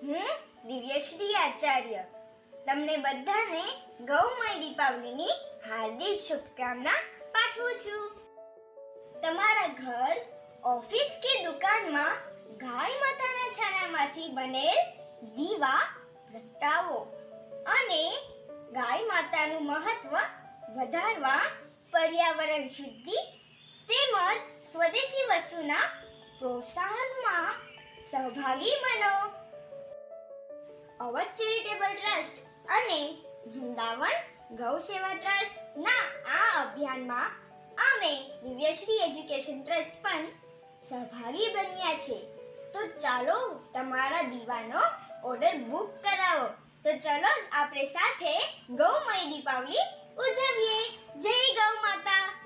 હું દિવ્યશ્રી આચાર્ય તમને બધાને ગૌમય દીપાવલીની હાર્દિક શુભકામના પાઠવું છું. તમારા ઘર, ઓફિસ કે દુકાનમાં ગાય માતાના છાણામાંથી બનેલ દીવા પ્રગટાવો અને ગાય માતાનું મહત્વ વધારવા પર્યાવરણ શુદ્ધિ તેમજ સ્વદેશી વસ્તુના પ્રોત્સાહનમાં સહભાગી બનો. અવધ ચેરિટેબલ ટ્રસ્ટ અને વૃંદાવન ગૌ સેવા ટ્રસ્ટ ના આ અભિયાનમાં અમે દિવ્યશ્રી એજ્યુકેશન ટ્રસ્ટ પણ સહભાગી બન્યા છે. તો ચાલો તમારા દીવાનો ઓર્ડર બુક કરાવો. તો ચલો આપણે સાથે ગૌમય દીપાવલી ઉજવીએ. જય ગૌ માતા.